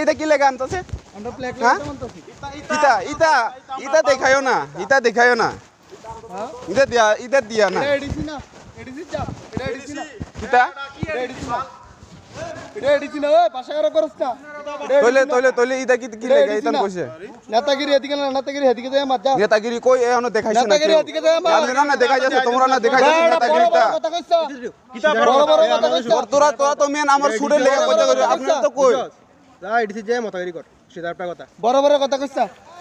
এটা কি লেখা আনতাছে আমরা প্লেট হ্যাঁ আনতাছি ইটা দেখায়ও না ইটা দেখায়ও না হ্যাঁ ইটা দিয়া না এটা এডিসি না এডিসি যা এটা এডিসি না ইটা এটা এডিসি না এটা এডিসি না ওই পাশে আর করছ না তলে ইটা কি লেখা ইটা কইছে নেতাগিরি এদিকে না নেতাগিরি এদিকে যায় মত যা নেতাগিরি কই এখনো দেখাইছে না নেতাগিরি এদিকে যায় মত আমি না দেখাই যাচ্ছে তোমরা না দেখাই যাচ্ছে নেতাগিরিটা কথা কইছ কিটা বড় বড় কথা কইছ তোরা তো মেন আমার সুরে লেখা কইতে করে আপনি তো কই যা এডিসি যায় মতাগিরি কর সেটা একটা কথা বড় বড় কথা কইছ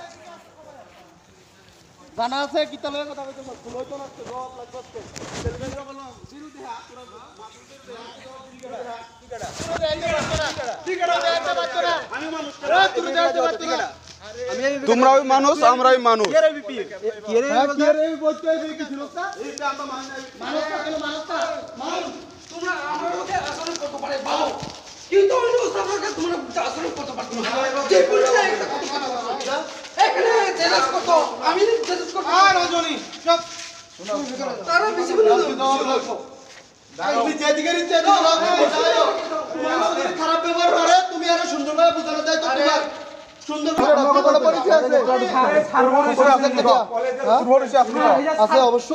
জানা আছে কিটা লয় কথা কইছ ফুল হইতো না জল লাগবে সেলফিরা বললাম বিরুদ্ধে হাত তোরা তোমরাও মানুষ আমরাও মানুষ খারাপ ব্যবহার করে তুমি আরো সুন্দরভাবে বোঝানো যায় তো তোমার সুন্দর আছে অবশ্যই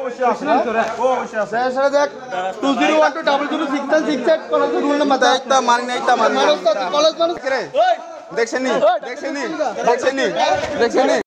আছে দেখ 20120066 কলেজের রুল নাম্বার একটা মানি না একটা মানি কলেজ মানুষ দেখছেন নি